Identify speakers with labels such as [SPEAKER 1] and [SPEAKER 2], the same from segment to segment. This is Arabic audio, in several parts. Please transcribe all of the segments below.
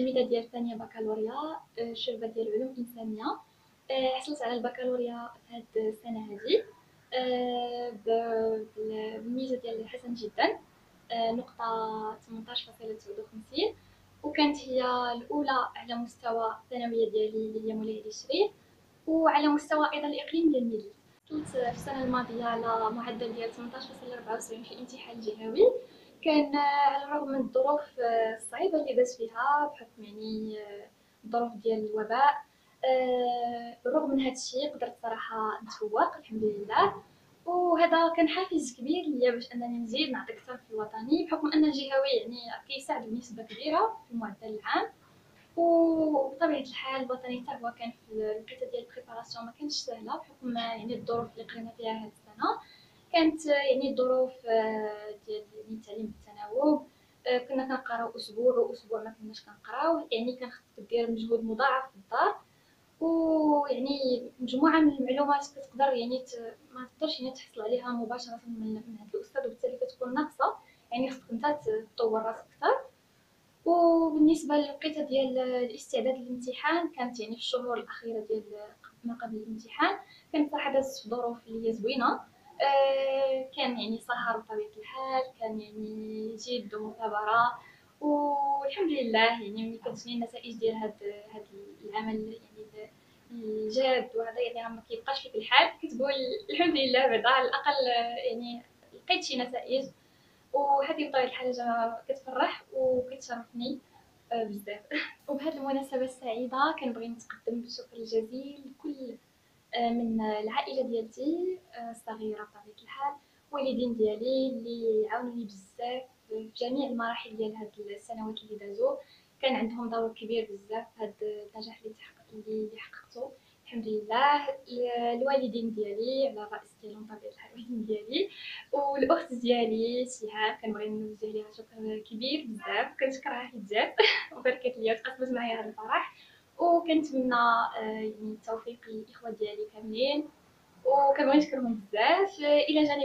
[SPEAKER 1] تلميذة ديال ثانية بكالوريا، شعبة ديال علوم إنسانية. حصلت على البكالوريا في هاد السنة هادي بالميزة ديال حسن جدا، نقطة 18.59، وكانت هي الأولى على مستوى الثانوية ديالي اللي هي مولاي علي، وعلى مستوى أيضا الإقليم ديال ميدل. حصلت في السنة الماضية على معدل ديال 18.74 في الامتحان الجهوي. كان على الرغم من الظروف الصعيبة اللي دازت فيها بحكم يعني الظروف ديال الوباء، بالرغم من هذا الشيء قدرت صراحة نتفوق الحمد لله. وهذا كان حافز كبير ليا باش انني نزيد نعطي اكثر في الوطني، بحكم ان الجهوي يعني كيساعد بنسبة كبيرة في المعدل العام. وبطبيعة الحال الوطني حتى هو كان في الوقيته ديال البريباراسيون ما كانتش سهلة بحكم يعني الظروف اللي قرينا فيها هاد السنة. كانت يعني الظروف ديال يعني التعليم بالتناوب. كنا كنقراو اسبوع واسبوع ما كناش كنقراو، يعني كان خصك دير مجهود مضاعف في الدار، ويعني مجموعة من المعلومات كتقدر يعني ما تقدرش يعني تحصل عليها مباشرة من عند الأستاذ، وبالتالي كتكون ناقصة، يعني خصك نتا تطور راسك أكثر. وبالنسبة للوقيته ديال الاستعداد للامتحان كانت يعني في الشهور الأخيرة ديال ما قبل الامتحان، كانت صراحة دازت في ظروف اللي هي زوينة. كان يعني سهر بطبيعة الحال، كان يعني جد ومثابرة، والحمد لله يعني ملي كتجيني النتائج ديال هاد العمل يعني الجاد، وهذا يعني راه ما كيبقاش فيك الحال، كتقول الحمد لله بعدا على الأقل يعني لقيت شي نتائج. وهذه بطبيعة الحال حاجة كتفرح وكتشرفني بزاف. وبهذه المناسبة السعيدة كنبغي نتقدم بالشكر الجزيل لكل من العائلة ديالتي الصغيرة بطبيعة الحال، والدين ديالي اللي عاونوني بزاف في جميع المراحل ديال هاد السنوات اللي دازو. كان عندهم دور كبير بزاف في هاد النجاح اللي حققته الحمد لله. الوالدين ديالي على الرأس ديالهم طبيعة الحال الوالدين ديالي، والاخت ديالي سهام كنبغي نوجه ليها شكر كبير بزاف، كنشكرها حيت جات وباركت ليا وتقاسمت معايا هذا الفرح. وكنتمنى يعني التوفيق للاخوه ديالي كاملين، وكنبغي نشكرهم بزاف. الى جانب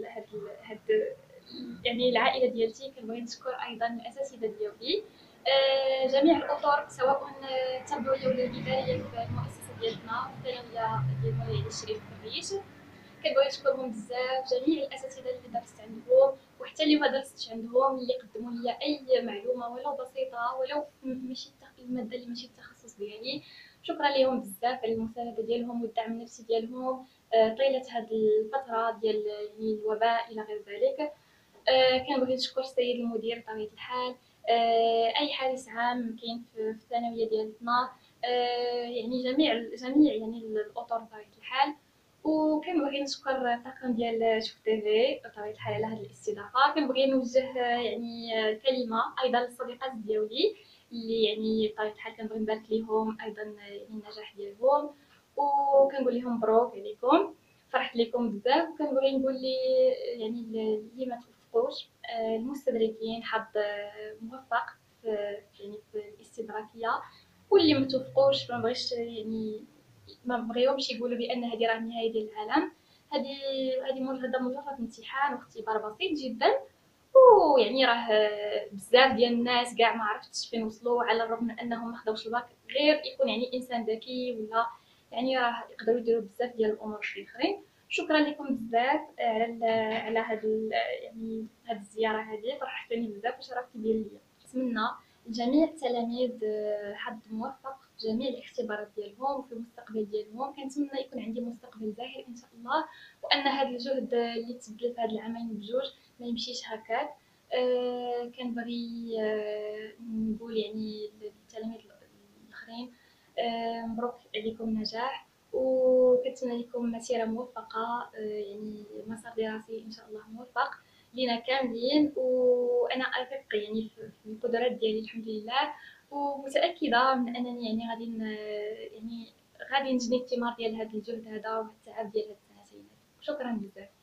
[SPEAKER 1] هاد يعني العائله ديالتي كنبغي نشكر ايضا الاساتذه ديالي، جميع الاطر سواء التربويه ولا الاداريه في المؤسسه ديالنا الثانويه ديال مولاي الشريف في الريش. كنبغي نشكرهم بزاف جميع الاساتذه اللي درست عندهم وحتى اللي ما درستش عندهم، اللي قدموا لي اي معلومه ولو بسيطه ولو ماشي الماده اللي ماشي التخصص ديالي. شكرا لهم بزاف على المساعده ديالهم والدعم النفسي ديالهم طيله هذه الفتره ديال يعني الوباء الى غير ذلك. كنبغي نشكر السيد المدير بطبيعه الحال، اي حارس عام كاين في الثانويه ديالتنا، يعني جميع يعني الاطر بطبيعه الحال. وكنبغي نشكر الطاقم ديال شوف تيفي بطبيعه الحال على هذه الاستضافه. كنبغي نوجه يعني كلمه ايضا للصديقات ديالي اللي يعني بطبيعه الحال كنبغي نبارك لهم ايضا يعني النجاح ديالهم، وكنقول لهم مبروك عليكم، فرحت لكم بزاف. وكنبغي نقول لي يعني اللي ما توفقوش، المستدركين حظ موفق في يعني في الاستدراكيه، واللي ما توفقوش ما بغيش يعني ما بغيهمش يقولوا بان هذه راه النهايه ديال العالم. هذه هذا مجرد امتحان واختبار بسيط جدا، ويعني راه بزاف ديال الناس كاع ما عرفتش فين وصلوا على الرغم من انهم ما خداوش الباك، غير يكون يعني انسان ذكي ولا يعني راه يقدروا يديروا بزاف ديال الامور الاخرين. شكرا لكم بزاف على هذا يعني هذه الزياره، هذه فرحتني بزاف وشرفت ديال ليا. نتمنى لجميع التلاميذ حظ موفق في جميع الاختبارات ديالهم وفي المستقبل ديالهم. كنتمنى يكون عندي مستقبل زاهر ان شاء الله، وان هذا الجهد اللي تبذل في هاد العامين بجوج ما يمشيش هكاك. كنبغي نقول يعني للتلاميذ الاخرين مبروك عليكم النجاح، وكنتمنى لكم مسيره موفقه، يعني مسار دراسي ان شاء الله موفق لينا كاملين. وانا اثق يعني في القدرات ديالي الحمد لله، ومتاكده من انني يعني يعني غادي نجني الثمار ديال هذا الجهد هذا والتعب ديال هاد السنتين. شكرا بزاف.